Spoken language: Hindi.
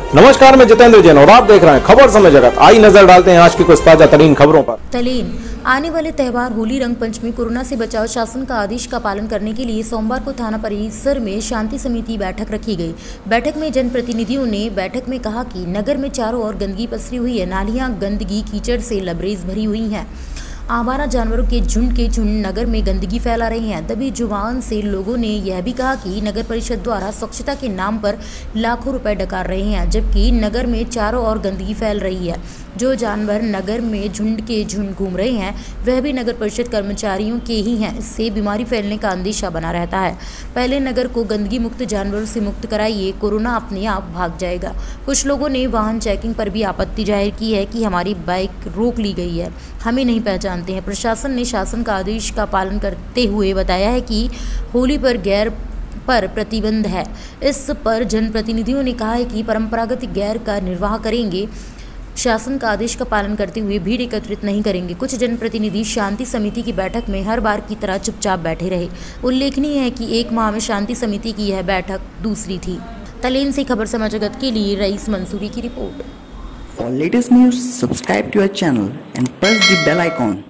नमस्कार, मैं जितेंद्र जैन और आप देख रहे हैं खबर समय जगत। आई नजर डालते हैं आज की कुछ ताजा तरीन खबरों पर। तलीन आने वाले त्यौहार होली रंग पंचमी कोरोना से बचाव शासन का आदेश का पालन करने के लिए सोमवार को थाना परिसर में शांति समिति बैठक रखी गई। बैठक में जनप्रतिनिधियों ने बैठक में कहा कि नगर में चारों ओर गंदगी पसरी हुई है, नालियां गंदगी कीचड़ से लबरेज भरी हुई हैं, आवारा जानवरों के झुंड नगर में गंदगी फैला रहे हैं। दबी जुबान से लोगों ने यह भी कहा कि नगर परिषद द्वारा स्वच्छता के नाम पर लाखों रुपए डकार रहे हैं, जबकि नगर में चारों ओर गंदगी फैल रही है। जो जानवर नगर में झुंड के झुंड घूम रहे हैं वह भी नगर परिषद कर्मचारियों के ही हैं। इससे बीमारी फैलने का अंदेशा बना रहता है। पहले नगर को गंदगी मुक्त जानवरों से मुक्त कराइए, कोरोना अपने आप भाग जाएगा। कुछ लोगों ने वाहन चेकिंग पर भी आपत्ति जाहिर की है कि हमारी बाइक रोक ली गई है, हमें नहीं पहचानते हैं। प्रशासन ने शासन का आदेश का पालन करते हुए बताया है कि होली पर गैर पर प्रतिबंध है। इस पर जनप्रतिनिधियों ने कहा है कि परंपरागत गैर का निर्वाह करेंगे, शासन का आदेश का पालन करते हुए भीड़ एकत्रित नहीं करेंगे। कुछ जनप्रतिनिधि शांति समिति की बैठक में हर बार की तरह चुपचाप बैठे रहे। उल्लेखनीय है कि एक माह में शांति समिति की यह बैठक दूसरी थी। तलेन से खबर समाज जगत के लिए रईस मंसूरी की report. For latest news, subscribe to our channel and press the bell icon.